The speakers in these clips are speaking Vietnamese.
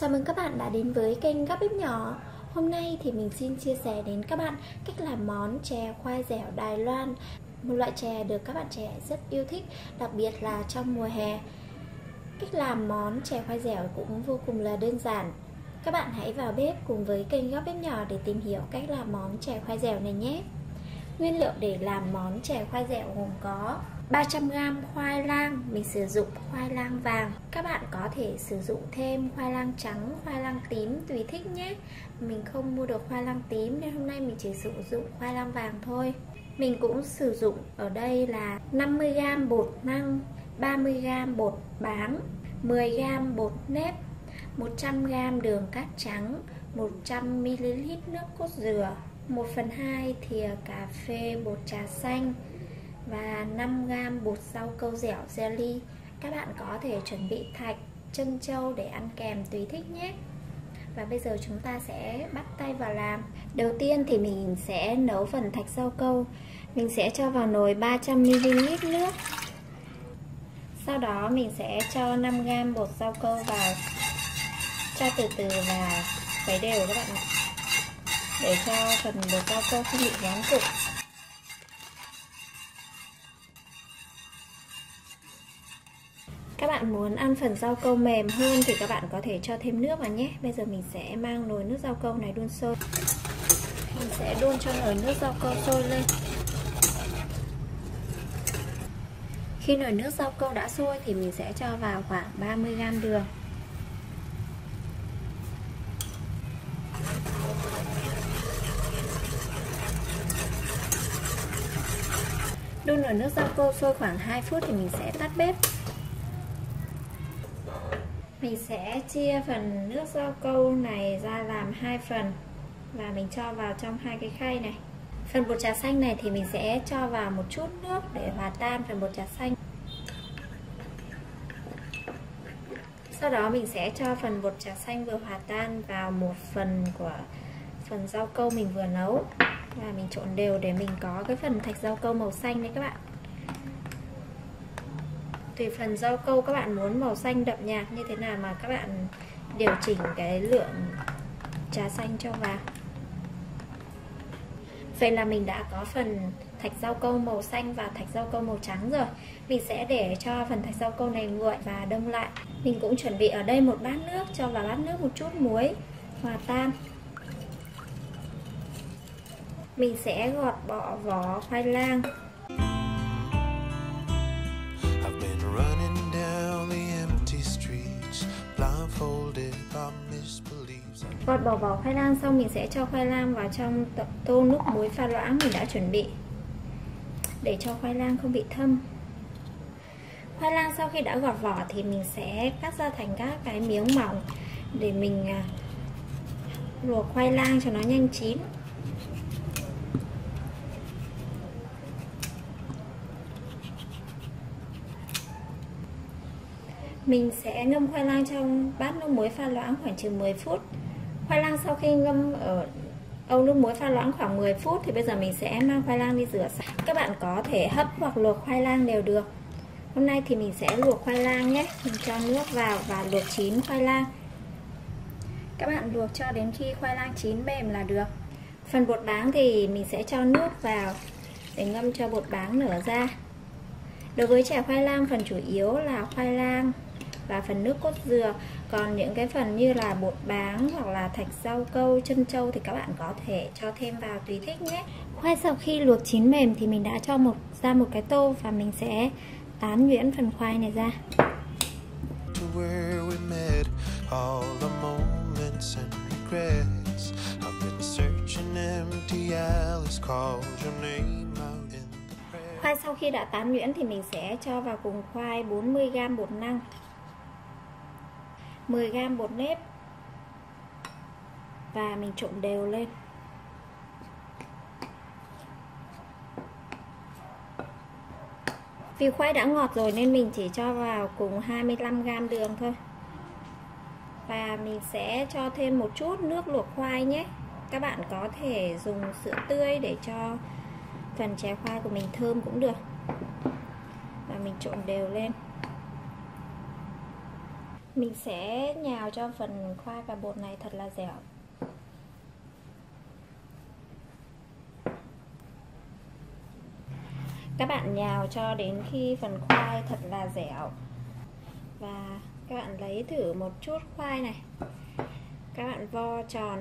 Chào mừng các bạn đã đến với kênh Góc Bếp Nhỏ. Hôm nay thì mình xin chia sẻ đến các bạn cách làm món chè khoai dẻo Đài Loan. Một loại chè được các bạn trẻ rất yêu thích, đặc biệt là trong mùa hè. Cách làm món chè khoai dẻo cũng vô cùng là đơn giản. Các bạn hãy vào bếp cùng với kênh Góc Bếp Nhỏ để tìm hiểu cách làm món chè khoai dẻo này nhé. Nguyên liệu để làm món chè khoai dẻo gồm có 300g khoai lang, mình sử dụng khoai lang vàng. Các bạn có thể sử dụng thêm khoai lang trắng, khoai lang tím tùy thích nhé. Mình không mua được khoai lang tím nên hôm nay mình chỉ sử dụng khoai lang vàng thôi. Mình cũng sử dụng ở đây là 50g bột năng, 30g bột báng, 10g bột nếp, 100g đường cát trắng, 100ml nước cốt dừa, 1/2 thìa cà phê bột trà xanh và 5g bột rau câu dẻo jelly. Các bạn có thể chuẩn bị thạch, trân châu để ăn kèm tùy thích nhé. Và bây giờ chúng ta sẽ bắt tay vào làm. Đầu tiên thì mình sẽ nấu phần thạch rau câu. Mình sẽ cho vào nồi 300ml nước. Sau đó mình sẽ cho 5g bột rau câu vào, cho từ từ và khuấy đều các bạn ạ, để cho phần bột rau câu không bị vón cục. Các bạn muốn ăn phần rau câu mềm hơn thì các bạn có thể cho thêm nước vào nhé. Bây giờ mình sẽ mang nồi nước rau câu này đun sôi. Mình sẽ đun cho nồi nước rau câu sôi lên. Khi nồi nước rau câu đã sôi thì mình sẽ cho vào khoảng 30g đường. Đun nồi nước rau câu sôi khoảng 2 phút thì mình sẽ tắt bếp. Mình sẽ chia phần nước rau câu này ra làm 2 phần và mình cho vào trong 2 cái khay này. Phần bột trà xanh này thì mình sẽ cho vào một chút nước để hòa tan phần bột trà xanh. Sau đó mình sẽ cho phần bột trà xanh vừa hòa tan vào 1/4 của phần rau câu mình vừa nấu. Và mình trộn đều để mình có cái phần thạch rau câu màu xanh đấy các bạn. Tùy phần rau câu các bạn muốn màu xanh đậm nhạt như thế nào mà các bạn điều chỉnh cái lượng trà xanh cho vào. Vậy là mình đã có phần thạch rau câu màu xanh và thạch rau câu màu trắng rồi. Mình sẽ để cho phần thạch rau câu này nguội và đông lại. Mình cũng chuẩn bị ở đây một bát nước, cho vào bát nước một chút muối hòa tan. Mình sẽ gọt bỏ vỏ khoai lang. Gọt bỏ vỏ khoai lang xong mình sẽ cho khoai lang vào trong tô nước muối pha loãng mình đã chuẩn bị để cho khoai lang không bị thâm. Khoai lang sau khi đã gọt vỏ thì mình sẽ cắt ra thành các cái miếng mỏng để mình luộc khoai lang cho nó nhanh chín. Mình sẽ ngâm khoai lang trong bát nước muối pha loãng khoảng chừng 10 phút. Khoai lang sau khi ngâm ở âu nước muối pha loãng khoảng 10 phút thì bây giờ mình sẽ mang khoai lang đi rửa sạch. Các bạn có thể hấp hoặc luộc khoai lang đều được. Hôm nay thì mình sẽ luộc khoai lang nhé. Mình cho nước vào và luộc chín khoai lang. Các bạn luộc cho đến khi khoai lang chín mềm là được. Phần bột báng thì mình sẽ cho nước vào để ngâm cho bột báng nở ra. Đối với chè khoai lang, phần chủ yếu là khoai lang và phần nước cốt dừa. Còn những cái phần như là bột báng hoặc là thạch rau câu, trân châu thì các bạn có thể cho thêm vào tùy thích nhé. Khoai sau khi luộc chín mềm thì mình đã cho ra một cái tô và mình sẽ tán nhuyễn phần khoai này ra. Khoai sau khi đã tán nhuyễn thì mình sẽ cho vào cùng khoai 40g bột năng, 10g bột nếp và mình trộn đều lên. Vì khoai đã ngọt rồi nên mình chỉ cho vào cùng 25g đường thôi. Và mình sẽ cho thêm một chút nước luộc khoai nhé. Các bạn có thể dùng sữa tươi để cho phần chè khoai của mình thơm cũng được. Và mình trộn đều lên. Mình sẽ nhào cho phần khoai và bột này thật là dẻo. Các bạn nhào cho đến khi phần khoai thật là dẻo. Và các bạn lấy thử một chút khoai này, các bạn vo tròn,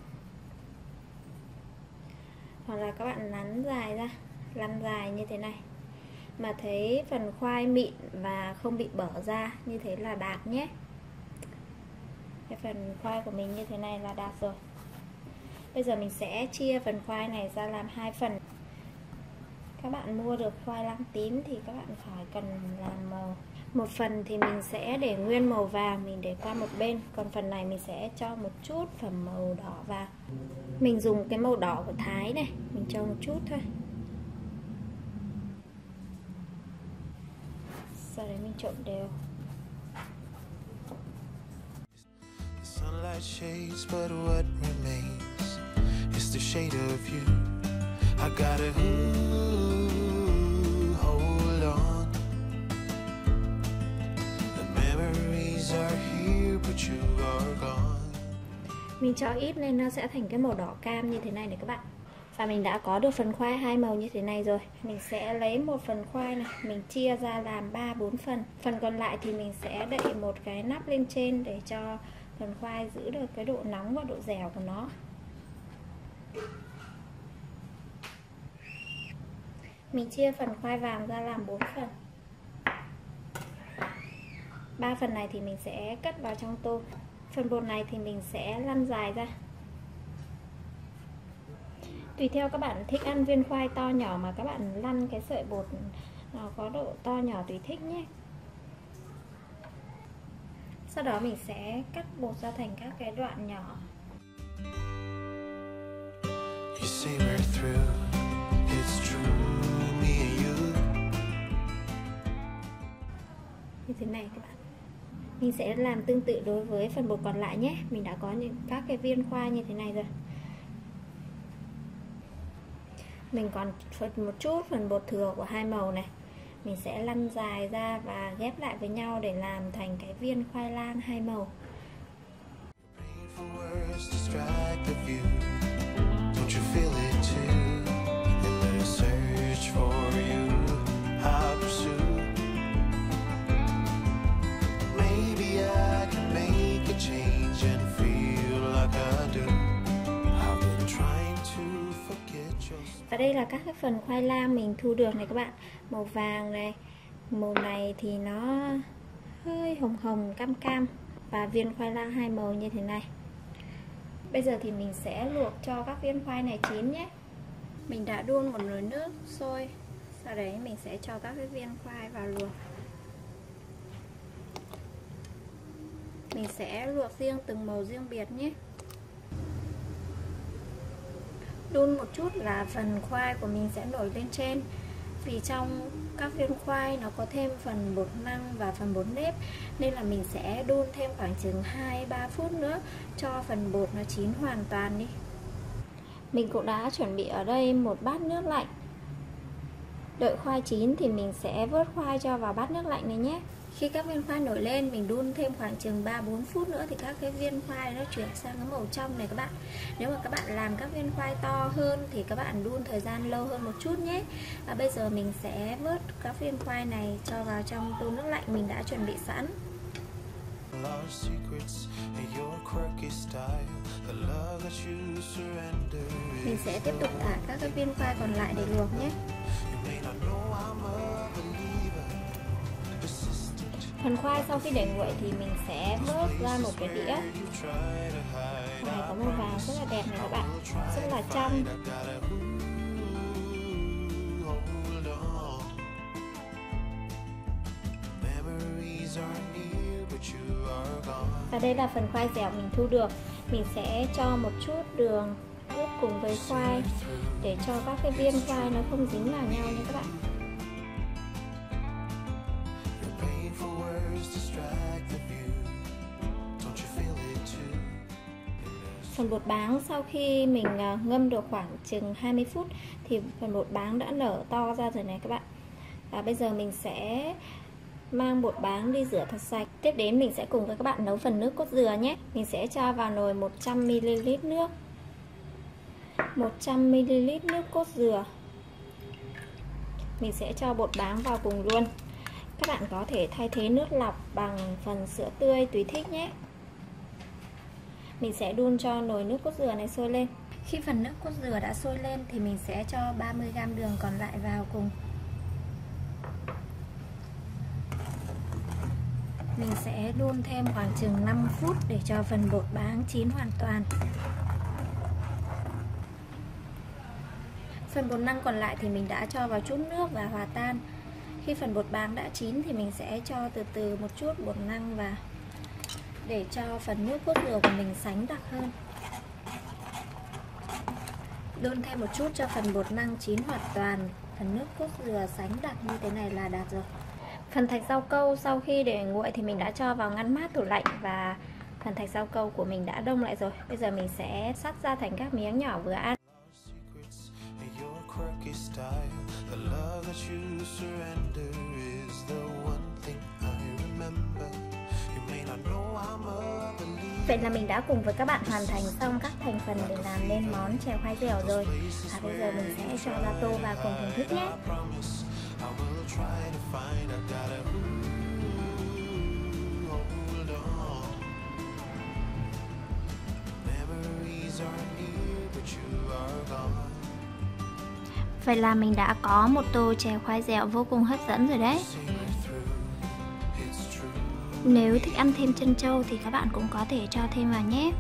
hoặc là các bạn lăn dài ra, lăn dài như thế này. Mà thấy phần khoai mịn và không bị bở ra, như thế là đạt nhé. Cái phần khoai của mình như thế này là đạt rồi. Bây giờ mình sẽ chia phần khoai này ra làm 2 phần. Các bạn mua được khoai lang tím thì các bạn phải cần làm màu. Một phần thì mình sẽ để nguyên màu vàng, mình để qua một bên. Còn phần này mình sẽ cho một chút phần màu đỏ vào. Mình dùng cái màu đỏ của Thái này, mình cho một chút thôi. Sau đấy mình trộn đều. Sunlight shades, but what remains is the shade of you. I gotta hold on. The memories are here, but you are gone. Mình cho ít nên nó sẽ thành cái màu đỏ cam như thế này này các bạn. Và mình đã có được phần khoai 2 màu như thế này rồi. Mình sẽ lấy một phần khoai này, mình chia ra làm 3-4 phần. Phần còn lại thì mình sẽ đậy một cái nắp lên trên để cho phần khoai giữ được cái độ nóng và độ dẻo của nó. Mình chia phần khoai vàng ra làm 4 phần. 3 phần này thì mình sẽ cất vào trong tô. Phần bột này thì mình sẽ lăn dài ra. Tùy theo các bạn thích ăn viên khoai to nhỏ mà các bạn lăn cái sợi bột nó có độ to nhỏ tùy thích nhé. Sau đó mình sẽ cắt bột ra thành các cái đoạn nhỏ. Như thế này các bạn. Mình sẽ làm tương tự đối với phần bột còn lại nhé. Mình đã có những các cái viên khoai như thế này rồi. Mình còn một chút phần bột thừa của 2 màu này. Mình sẽ lăn dài ra và ghép lại với nhau để làm thành cái viên khoai lang 2 màu. Và đây là các cái phần khoai lang mình thu được này các bạn. Màu vàng này, màu này thì nó hơi hồng hồng cam cam. Và viên khoai lang 2 màu như thế này. Bây giờ thì mình sẽ luộc cho các viên khoai này chín nhé. Mình đã đun một nồi nước sôi. Sau đấy mình sẽ cho các cái viên khoai vào luộc. Mình sẽ luộc riêng từng màu riêng biệt nhé. Đun một chút là phần khoai của mình sẽ nổi lên trên. Vì trong các viên khoai nó có thêm phần bột năng và phần bột nếp, nên là mình sẽ đun thêm khoảng chừng 2-3 phút nữa cho phần bột nó chín hoàn toàn đi. Mình cũng đã chuẩn bị ở đây một bát nước lạnh. Đợi khoai chín thì mình sẽ vớt khoai cho vào bát nước lạnh này nhé. Khi các viên khoai nổi lên, mình đun thêm khoảng chừng 3-4 phút nữa thì các cái viên khoai nó chuyển sang cái màu trong này các bạn. Nếu mà các bạn làm các viên khoai to hơn thì các bạn đun thời gian lâu hơn một chút nhé. Và bây giờ mình sẽ vớt các viên khoai này cho vào trong tô nước lạnh mình đã chuẩn bị sẵn. Mình sẽ tiếp tục thả các cái viên khoai còn lại để luộc nhé. Phần khoai sau khi để nguội thì mình sẽ vớt ra một cái đĩa. Này có màu vàng rất là đẹp này các bạn, rất là trong. Và đây là phần khoai dẻo mình thu được. Mình sẽ cho một chút đường ướp cùng với khoai để cho các cái viên khoai nó không dính vào nhau nha các bạn. Phần bột báng sau khi mình ngâm được khoảng chừng 20 phút thì phần bột báng đã nở to ra rồi này các bạn. Và bây giờ mình sẽ Mang bột báng đi rửa thật sạch. Tiếp đến mình sẽ cùng với các bạn nấu phần nước cốt dừa nhé. Mình sẽ cho vào nồi 100ml nước. 100ml nước cốt dừa. Mình sẽ cho bột báng vào cùng luôn. Các bạn có thể thay thế nước lọc bằng phần sữa tươi tùy thích nhé. Mình sẽ đun cho nồi nước cốt dừa này sôi lên. Khi phần nước cốt dừa đã sôi lên thì mình sẽ cho 30g đường còn lại vào cùng. Mình sẽ đun thêm khoảng chừng 5 phút để cho phần bột báng chín hoàn toàn. Phần bột năng còn lại thì mình đã cho vào chút nước và hòa tan. Khi phần bột báng đã chín thì mình sẽ cho từ từ một chút bột năng vào để cho phần nước cốt dừa của mình sánh đặc hơn. Đun thêm một chút cho phần bột năng chín hoàn toàn. Phần nước cốt dừa sánh đặc như thế này là đạt rồi. Phần thạch rau câu sau khi để nguội thì mình đã cho vào ngăn mát tủ lạnh và phần thạch rau câu của mình đã đông lại rồi. Bây giờ mình sẽ cắt ra thành các miếng nhỏ vừa ăn. Vậy là mình đã cùng với các bạn hoàn thành xong các thành phần để làm nên món chè khoai dẻo rồi. Bây giờ mình sẽ cho ra tô và cùng thưởng thức nhé. Vậy là mình đã có một tô chè khoai dẻo vô cùng hấp dẫn rồi đấy. Nếu thích ăn thêm trân châu thì các bạn cũng có thể cho thêm vào nhé.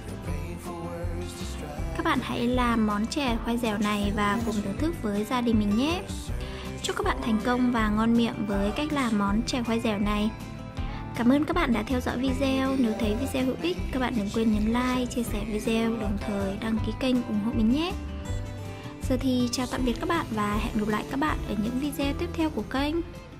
Các bạn hãy làm món chè khoai dẻo này và cùng thưởng thức với gia đình mình nhé. Chúc các bạn thành công và ngon miệng với cách làm món chè khoai dẻo này. Cảm ơn các bạn đã theo dõi video. Nếu thấy video hữu ích, các bạn đừng quên nhấn like, chia sẻ video, đồng thời đăng ký kênh ủng hộ mình nhé. Giờ thì chào tạm biệt các bạn và hẹn gặp lại các bạn ở những video tiếp theo của kênh.